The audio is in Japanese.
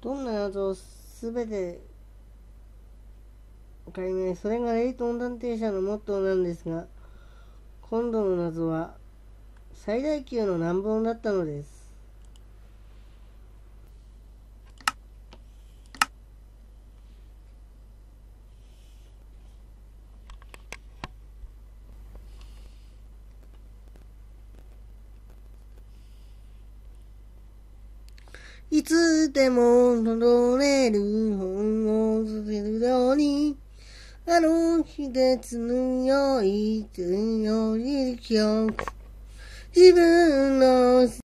どんな謎をすべて解明、それがレイトン探偵社のモットーなんですが、今度の謎は最大級の難問だったのです。いつでも戻れる本を捨てるように、あの日で強い記憶、自分の